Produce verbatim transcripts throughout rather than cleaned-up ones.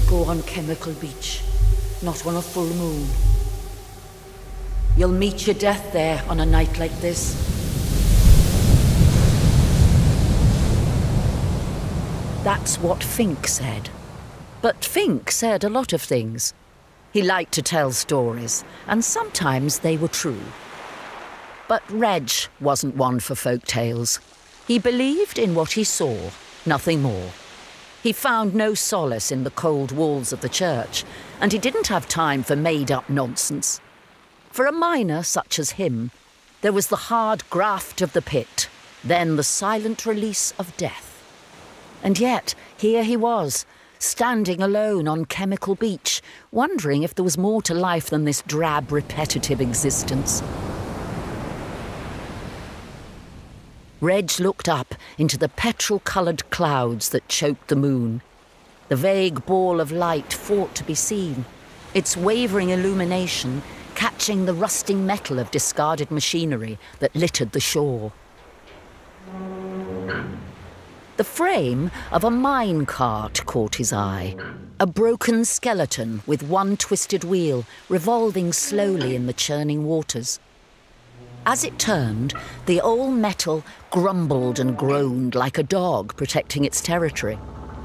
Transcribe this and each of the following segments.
go on Chemical Beach, not on a full moon. You'll meet your death there on a night like this. That's what Fink said. But Fink said a lot of things. He liked to tell stories, and sometimes they were true. But Reg wasn't one for folk tales. He believed in what he saw, nothing more. He found no solace in the cold walls of the church, and he didn't have time for made-up nonsense. For a miner such as him, there was the hard graft of the pit, then the silent release of death. And yet, here he was, standing alone on Chemical Beach, wondering if there was more to life than this drab, repetitive existence. Reg looked up into the petrol-coloured clouds that choked the moon. The vague ball of light fought to be seen, its wavering illumination catching the rusting metal of discarded machinery that littered the shore. The frame of a mine cart caught his eye, a broken skeleton with one twisted wheel revolving slowly in the churning waters. As it turned, the old metal grumbled and groaned like a dog protecting its territory.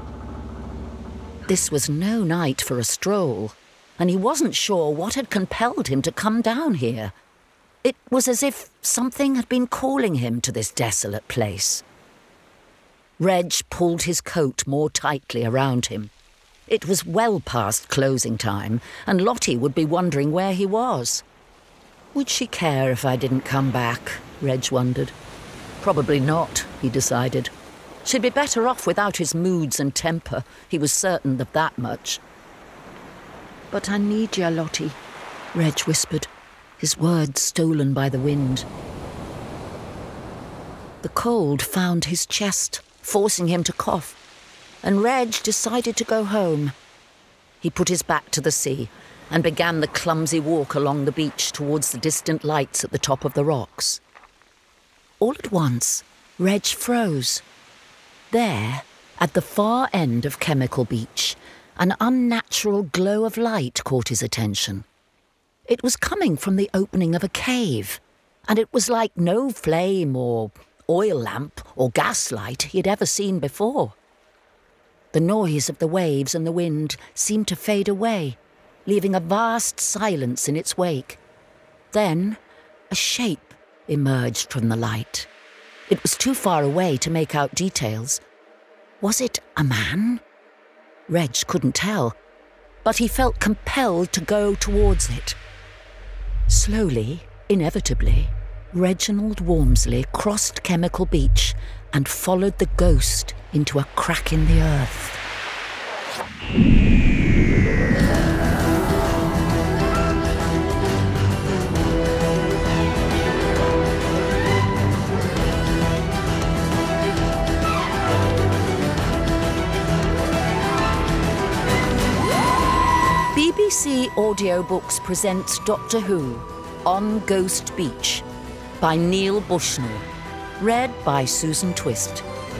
This was no night for a stroll, and he wasn't sure what had compelled him to come down here. It was as if something had been calling him to this desolate place. Reg pulled his coat more tightly around him. It was well past closing time, and Lottie would be wondering where he was. Would she care if I didn't come back? Reg wondered. Probably not, he decided. She'd be better off without his moods and temper. He was certain of that much. But I need you, Lottie, Reg whispered, his words stolen by the wind. The cold found his chest, forcing him to cough, and Reg decided to go home. He put his back to the sea and began the clumsy walk along the beach towards the distant lights at the top of the rocks. All at once, Reg froze. There, at the far end of Chemical Beach, an unnatural glow of light caught his attention. It was coming from the opening of a cave, and it was like no flame or oil lamp or gaslight he had ever seen before. The noise of the waves and the wind seemed to fade away, leaving a vast silence in its wake. Then, a shape emerged from the light. It was too far away to make out details. Was it a man? Reg couldn't tell, but he felt compelled to go towards it. Slowly, inevitably, Reginald Wormsley crossed Chemical Beach and followed the ghost into a crack in the earth. B B C Audiobooks presents Doctor Who on Ghost Beach by Niel Bushnell, read by Susan Twist.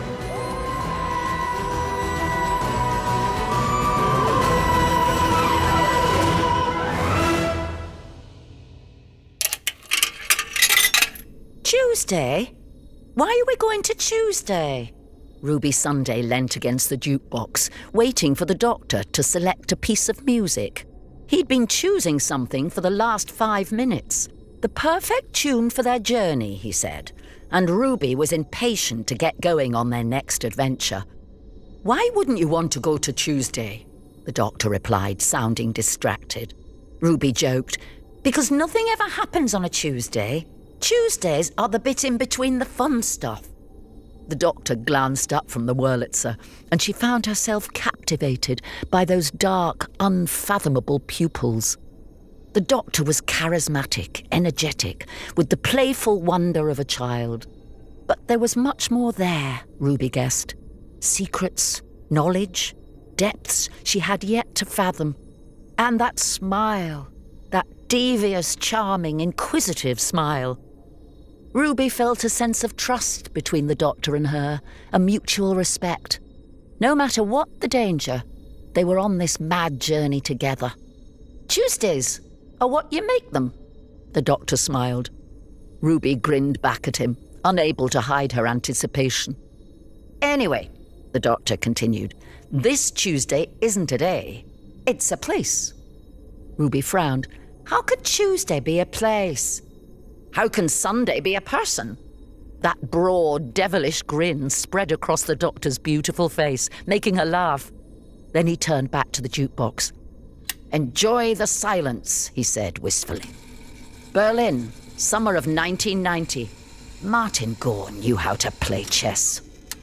Tuesday? Why are we going to Tuesday? Ruby Sunday leant against the jukebox, waiting for the doctor to select a piece of music. He'd been choosing something for the last five minutes. The perfect tune for their journey, he said, and Ruby was impatient to get going on their next adventure. Why wouldn't you want to go to Tuesday? The doctor replied, sounding distracted. Ruby joked, because nothing ever happens on a Tuesday. Tuesdays are the bit in between the fun stuff. The doctor glanced up from the Wurlitzer, and she found herself captivated by those dark, unfathomable pupils. The doctor was charismatic, energetic, with the playful wonder of a child. But there was much more there, Ruby guessed. Secrets, knowledge, depths she had yet to fathom. And that smile, that devious, charming, inquisitive smile. Ruby felt a sense of trust between the doctor and her, a mutual respect. No matter what the danger, They were on this mad journey together. Tuesdays are what you make them, the doctor smiled. Ruby grinned back at him, unable to hide her anticipation. Anyway, the doctor continued, this Tuesday isn't a day, it's a place. Ruby frowned. How could Tuesday be a place? How can Sunday be a person? That broad, devilish grin spread across the doctor's beautiful face, making her laugh. Then he turned back to the jukebox. Enjoy the silence, he said wistfully. Berlin, summer of nineteen ninety. Martin Gore knew how to play chess.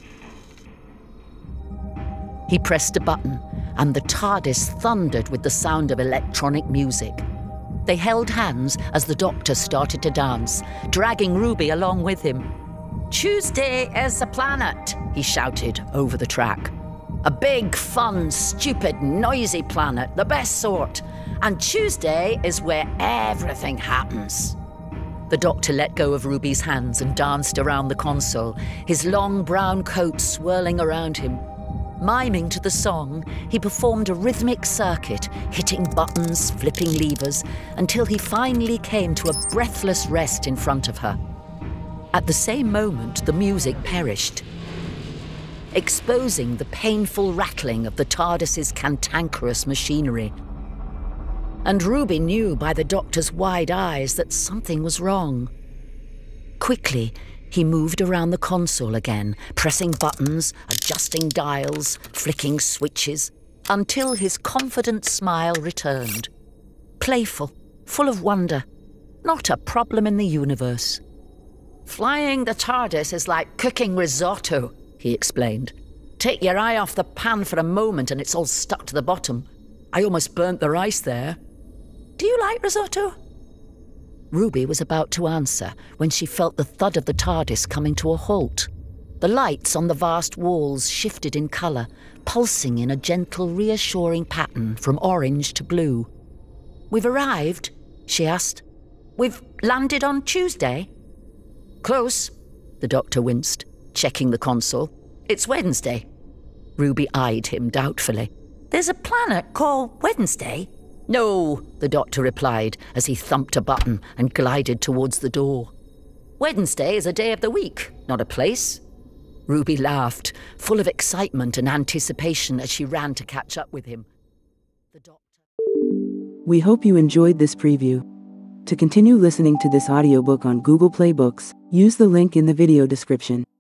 He pressed a button, and the TARDIS thundered with the sound of electronic music. They held hands as the doctor started to dance, dragging Ruby along with him. Tuesday is a planet, he shouted over the track. A big, fun, stupid, noisy planet, the best sort. And Tuesday is where everything happens. The doctor let go of Ruby's hands and danced around the console, his long brown coat swirling around him. Miming to the song, he performed a rhythmic circuit, hitting buttons, flipping levers, until he finally came to a breathless rest in front of her. At the same moment, the music perished, exposing the painful rattling of the TARDIS's cantankerous machinery. And Ruby knew by the doctor's wide eyes that something was wrong. Quickly, he moved around the console again, pressing buttons, adjusting dials, flicking switches, until his confident smile returned. Playful, full of wonder, not a problem in the universe. Flying the TARDIS is like cooking risotto, he explained. Take your eye off the pan for a moment and it's all stuck to the bottom. I almost burnt the rice there. Do you like risotto? Ruby was about to answer when she felt the thud of the TARDIS coming to a halt. The lights on the vast walls shifted in colour, pulsing in a gentle, reassuring pattern from orange to blue. We've arrived? She asked. We've landed on Tuesday? Close, the doctor winced, checking the console. It's Wednesday. Ruby eyed him doubtfully. There's a planet called Wednesday? No, the doctor replied as he thumped a button and glided towards the door. Wednesday is a day of the week, not a place. Ruby laughed, full of excitement and anticipation as she ran to catch up with him. The doctor... We hope you enjoyed this preview. To continue listening to this audiobook on Google Play Books, use the link in the video description.